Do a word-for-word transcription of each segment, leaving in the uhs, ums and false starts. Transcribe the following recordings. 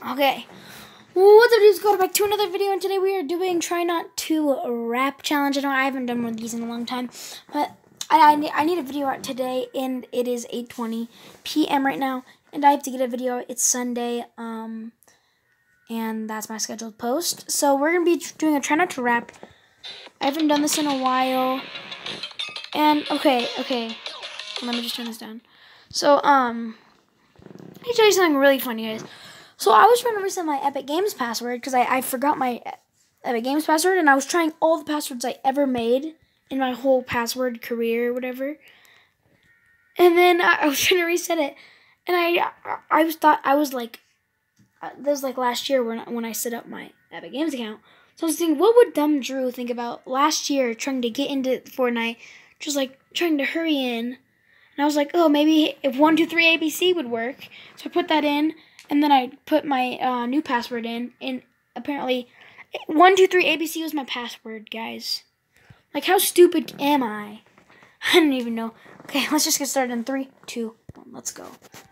Okay. What's up, dudes? Go back to another video, and today we are doing Try Not to Rap Challenge. I know I haven't done one of these in a long time, but I, I, need, I need a video out today, and it is eight twenty p m right now, and I have to get a video out. It's Sunday, um, and that's my scheduled post. So we're going to be doing a Try Not to Rap. I haven't done this in a while, and okay, okay, let me just turn this down. So, um, let me tell you something really funny, guys. So I was trying to reset my Epic Games password because I, I forgot my Epic Games password, and I was trying all the passwords I ever made in my whole password career or whatever. And then I, I was trying to reset it, and I I was thought I was like, uh, this was like last year when when I set up my Epic Games account. So I was thinking, what would dumb Drew think about last year trying to get into Fortnite, just like trying to hurry in. And I was like, oh, maybe if one two three A B C would work. So I put that in. And then I put my uh, new password in, and apparently one two three A B C was my password, guys. Like, how stupid am I? I don't even know. Okay, let's just get started in three, two, one. Let's go.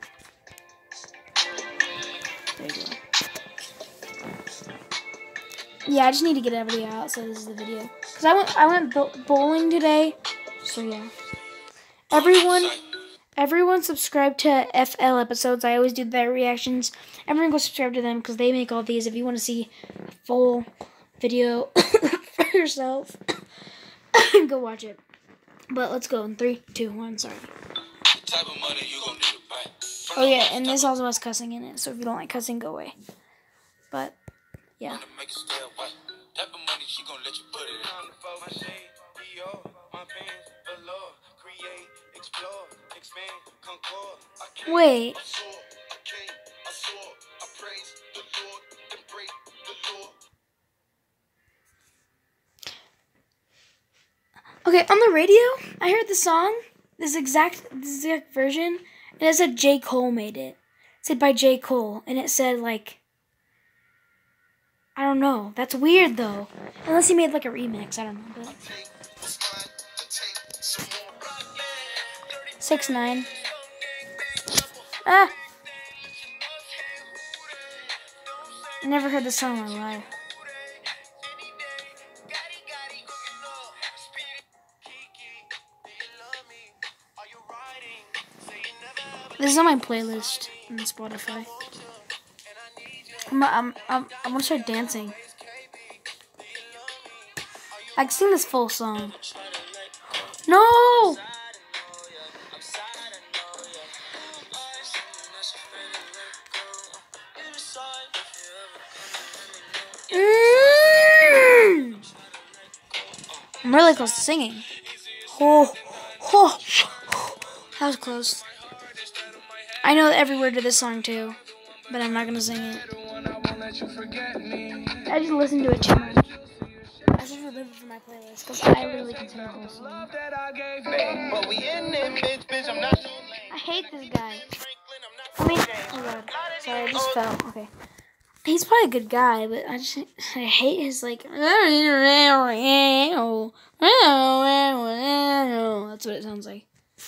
There you go. Yeah, I just need to get a video out, so this is the video. Because I went, I went bowling today, so yeah. Everyone... Everyone subscribe to F L episodes. I always do their reactions. Everyone go subscribe to them because they make all these. If you want to see a full video for yourself, go watch it. But let's go in three, two, one. Sorry. Oh yeah, and this also has cussing in it. So if you don't like cussing, go away. But yeah. Wait. Okay, on the radio, I heard the song, this exact this exact version, and it said J. Cole made it. It said by J. Cole, and it said like, I don't know. That's weird though. Unless he made like a remix, I don't know. But six nine. Ah! I never heard this song in my life. This is on my playlist on Spotify. I'm, I'm, I'm, I'm gonna start dancing. I can sing this full song. No! Mm. I'm really close to singing. Oh, oh, oh, that was close. I know every word to this song too, but I'm not gonna sing it. I just listen to it too much. I should remove it from my playlist because I really can sing the whole song. I hate this guy. I mean, oh god, sorry, I just fell. Okay. He's probably a good guy, but I just I hate his like. That's what it sounds like.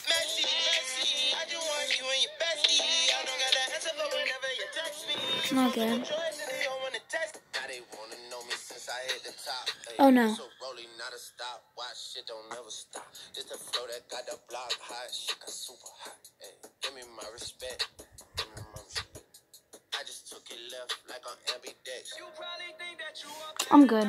Not good. Oh no. I'm good.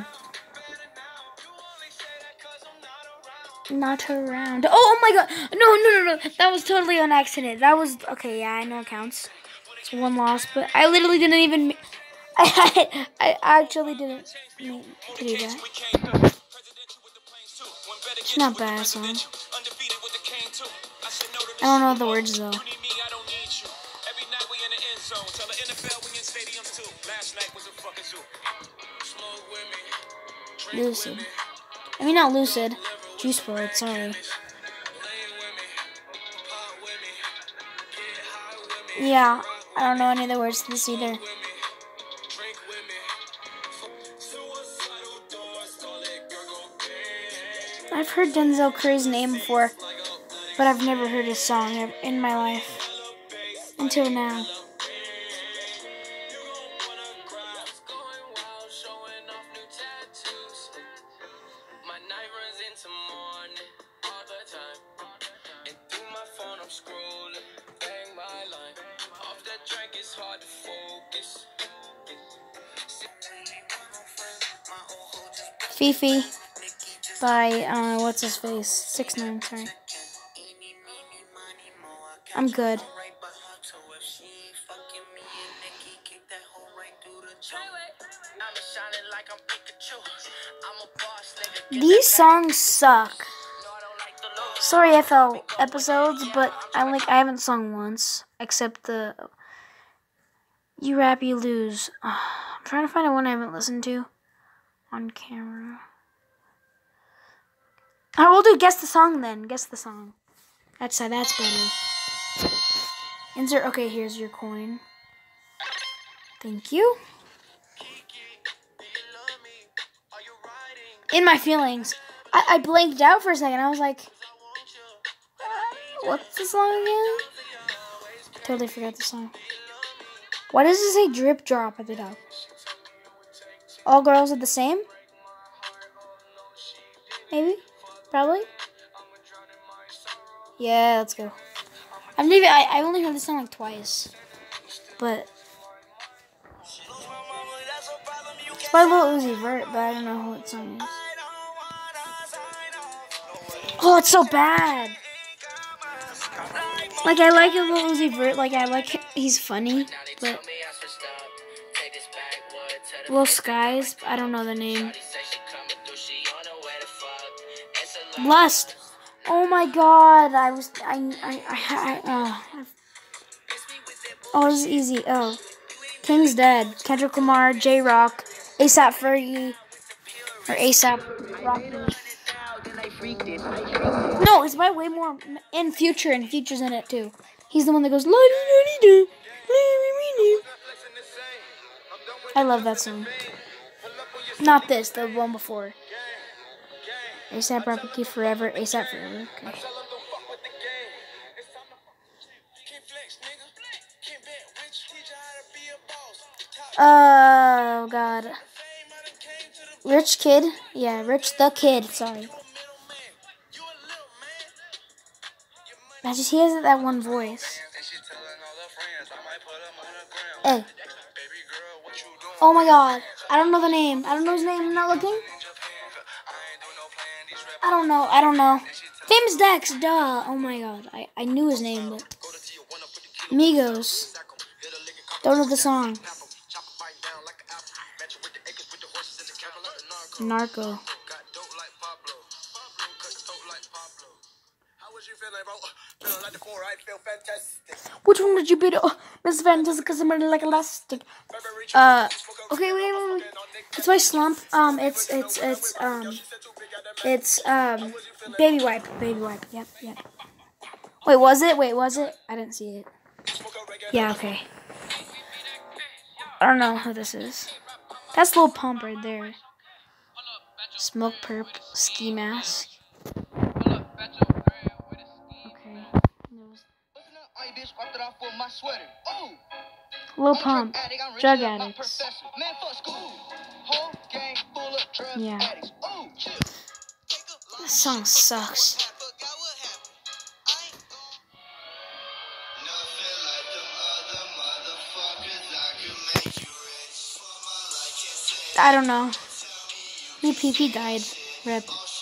Not around. Oh, oh my god. No, no, no, no. That was totally on accident. That was... Okay, yeah, I know it counts. It's one loss, but I literally didn't even... I, I, I actually didn't mean to do that. It's not bad, song. I don't know the words, though. Lucid. I mean, not Lucid. Juice WRLD, sorry. Yeah, I don't know any of the words to this either. I've heard Denzel Curry's name before, but I've never heard his song in my life. Until now. Fifi by uh, what's his face? Six nine. Sorry. I'm good. These songs suck. Sorry, F L episodes, but I like I haven't sung once except the "You Rap You Lose." Uh, I'm trying to find a one I haven't listened to on camera. I will do guess the song then. Guess the song. That's uh, that's better. Insert. Okay, here's your coin. Thank you. In My Feelings. I, I blanked out for a second. I was like, uh, what's the song again? Totally forgot the song. Why does it say drip drop at the top? All girls are the same? Maybe? Probably? Yeah, let's go. I've never, I, I only heard this song like twice. But it's by Lil Uzi Vert, but I don't know what song it is. Oh, it's so bad. Like, I like Lil Uzi Vert. Like, I like he's funny, but Lil Skies, I don't know the name. Lust. Oh my God, I was I I I, I uh. Oh, this is easy. Oh, King's Dead. Kendrick Lamar, J Rock, ASAP Fergie, or ASAP Rocky. No, it's by way more in Future, and Future's in it too. He's the one that goes. I love that song. Not this, the one before. ASAP Rocky Forever, ASAP Forever. Okay. Oh God. Rich Kid? Yeah, Rich the Kid, sorry. I just he has that one voice. Hey. Oh my God. I don't know the name. I don't know his name. I'm not looking. I don't know. I don't know. Famous Dex, duh. Oh my God. I, I knew his name, but Migos. Don't know the song. Narco. Which one did you beat? Oh, Miss Fantastic, because I'm like elastic. Uh, okay, wait, wait, wait. It's my slump. Um, it's, it's, it's, um, it's, um, Baby Wipe. Baby Wipe. Yep, yep. Wait, was it? Wait, was it? I didn't see it. Yeah, okay. I don't know who this is. That's Lil Pump right there. Smoke Perp, Ski Mask. Okay. Lil Pump, Drug Addicts. Yeah. This song sucks. I don't know. E P P died. Rip.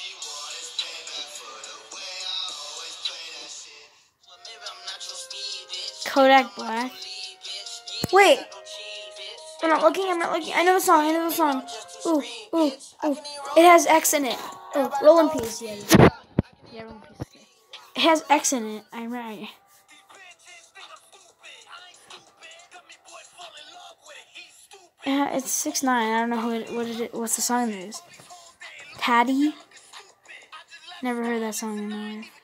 Kodak Black. Wait. I'm not looking. I'm not looking. I know the song. I know the song. Ooh, ooh, ooh. It has X in it. Oh, Roll in Peace. Yeah. Yeah, Roll in Peace. Okay. It has X in it. I'm right. Yeah, it's six nine. I don't know who it, what it what's the song that is. Patty. Never heard that song in my life.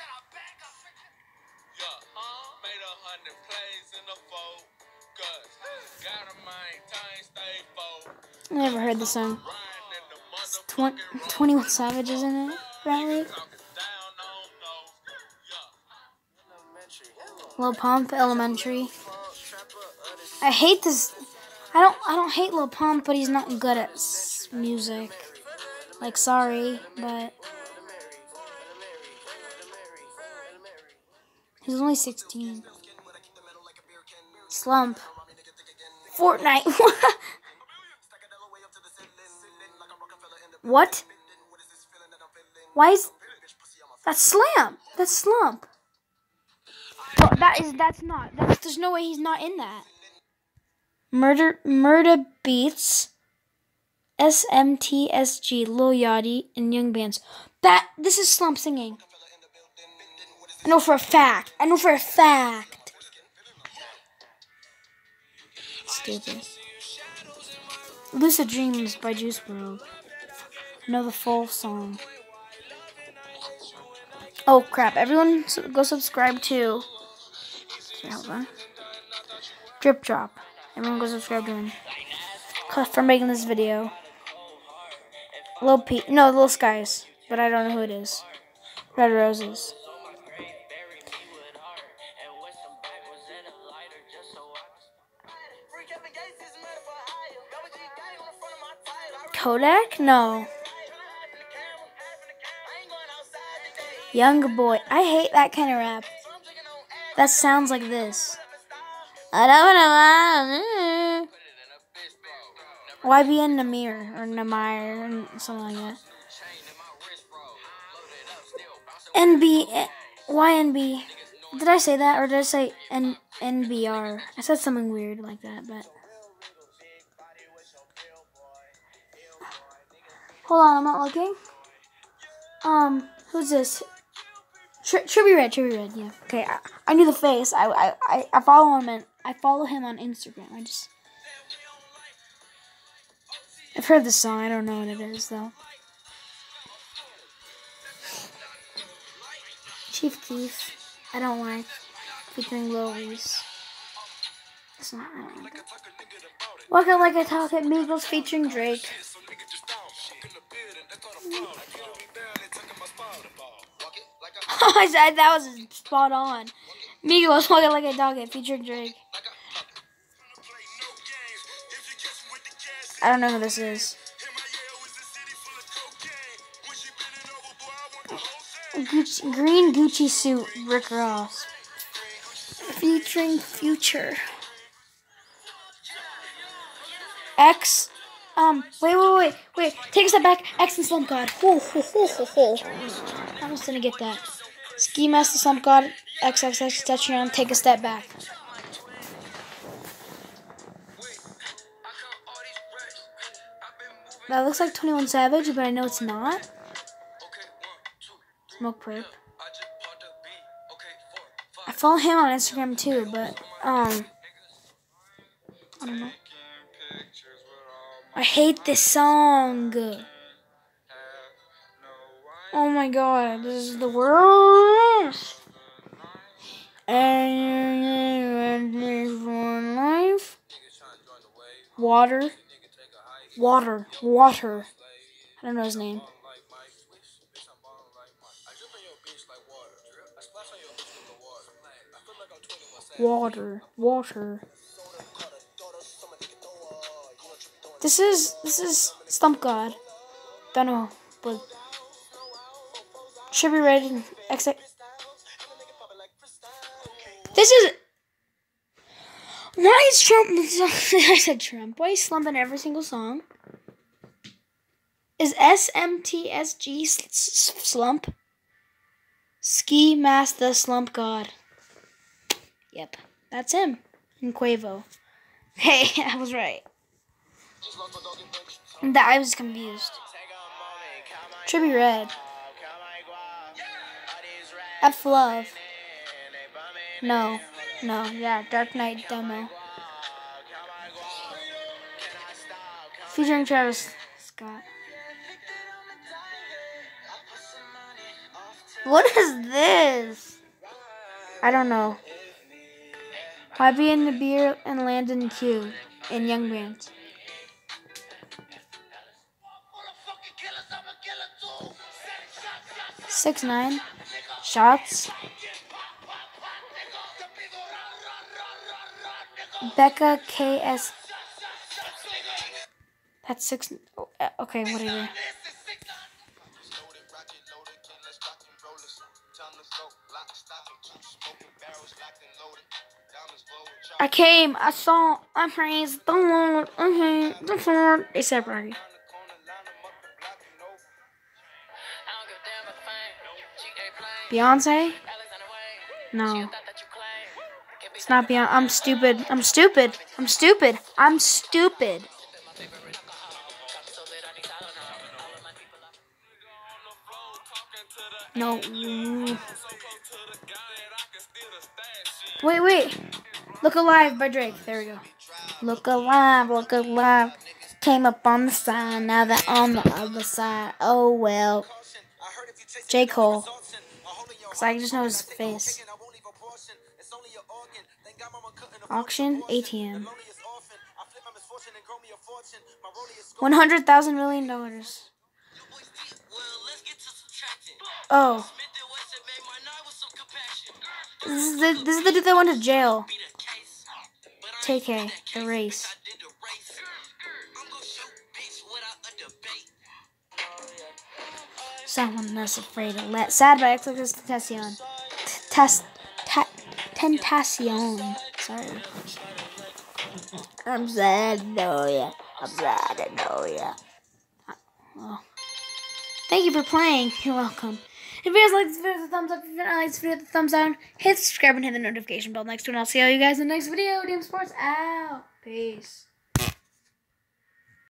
I never heard the song. It's tw twenty-one Savage is in it, apparently. Lil Pump, Elementary. I hate this. I don't. I don't hate Lil Pump, but he's not good at s music. Like, sorry, but he's only sixteen. Slump. Fortnite. What? Why is that Slam? That's Slump. Well, that is that's not. That's, there's no way he's not in that. Murder Murder Beats, S M T S G, Lil Yachty, and Young Bands. That this is Slump singing. I know for a fact. I know for a fact. Stupid. Lucid Dreams by Juice world. I know the full song. Oh crap! Everyone, go subscribe to. Okay, hold on. Drip Drop. Everyone, go subscribe to him for making this video. Lil P, no, Lil Skies, but I don't know who it is. Red Roses. Kodak? No. Young Boy. I hate that kind of rap. That sounds like this. I don't know. Y B N Namir or Namir or something like that. N B Y N B. Did I say that or did I say N N B R? I said something weird like that, but hold on, I'm not looking. Um, who's this? Tri Trippie Redd, Trippie Redd, yeah. Okay, I, I knew the face. I, I, I, I follow him and I follow him on Instagram. I just I've heard the song. I don't know what it is though. Chief Keef. I don't like featuring Lil Reese. It's not. I don't like it. Welcome Like I Talk at Migos featuring Drake. I said that was spot on. Migos Walking Like I Talk It featuring Drake. I don't know who this is. Gucci, green Gucci suit, Rick Ross. Featuring Future. X. Um, wait, wait, wait, wait. Take a step back. X and Slump God. Ho, ho, ho, ho, ho. I almost didn't get that. Ski Mask, Slump God, X X X, Tetrion, Take a Step Back. That looks like twenty-one Savage, but I know it's not. Smoke Perp. I follow him on Instagram too, but, um, I don't know. I hate this song. Oh my god, this is the worst. And life. Water. Water. Water. I don't know his name. Water. Water. This is this is Slump God. Don't know, but Trippie Redd and X X. This is. Why is Trump? I said Trump. Why is Slump in every single song? Is S M T S G Slump? Ski Mask the Slump God. Yep, that's him. And Quavo. Hey, I was right. That I was confused. Trippie Redd. F Love. No, no, yeah, Dark Knight Demo. Featuring Travis Scott. What is this? I don't know. Y B N Nabir and Landon Q in Young Bands. Six nine Shots. Becca K S. That's six. Okay, whatever. I came, I saw, I praised the Lord, okay, the Lord. A$AP Rocky. Beyonce? No. It's not Beyonce. I'm stupid. I'm stupid. I'm stupid. I'm stupid. No. Wait, wait. Look Alive by Drake. There we go. Look alive, look alive. Came up on the side, now they're on the other side. Oh well. J. Cole. Because I just know his face. Auction, A T M. one hundred thousand million dollars. Oh. This is, the, this is the dude that went to jail. T K, The Race. Someone that's afraid to let. Sad by XXXTentacion. Test. Tentacion. Sorry. I'm sad, no, yeah. I'm sad, no, yeah. Well, thank you for playing. You're welcome. If you guys like this video, hit the thumbs up. If you don't like this video, hit the thumbs down. Hit subscribe and hit the notification bell next to it. And I'll see all you guys in the next video. D M Sports out. Peace.